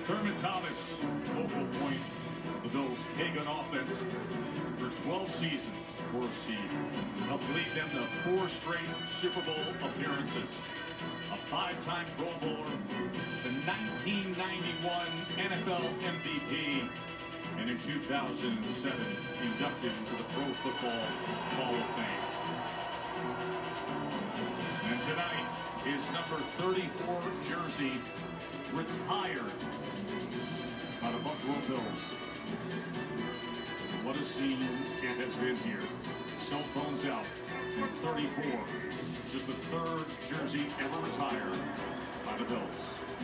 Thurman Thomas, focal point of the Bills' Kagan offense for 12 seasons. Of course, he helped lead them to 4 straight Super Bowl appearances. A 5-time Pro Bowler, the 1991 NFL MVP, and in 2007, inducted into the Pro Football Hall of Fame. And tonight, his number 34 jersey retired by the Buffalo Bills. What a scene it has been here. Cell phones out in 34. Just the 3rd jersey ever retired by the Bills.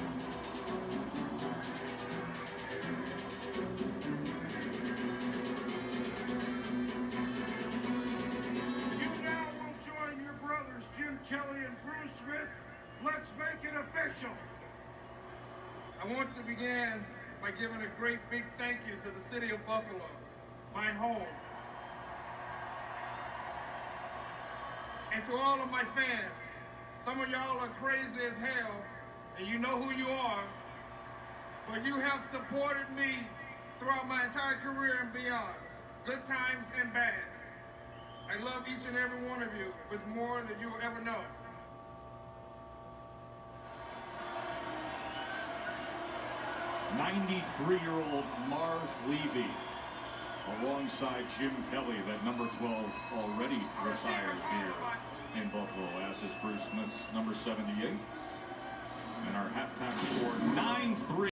You now will join your brothers Jim Kelly and Bruce Smith. Let's make it official. I want to begin by giving a great big thank you to the city of Buffalo, my home, and to all of my fans. Some of y'all are crazy as hell, and you know who you are, but you have supported me throughout my entire career and beyond, good times and bad. I love each and every one of you with more than you will ever know. '93-year-old Marv Levy, alongside Jim Kelly, that number 12 already retired here in Buffalo, as is Bruce Smith's number 78. And our halftime score, 9-3.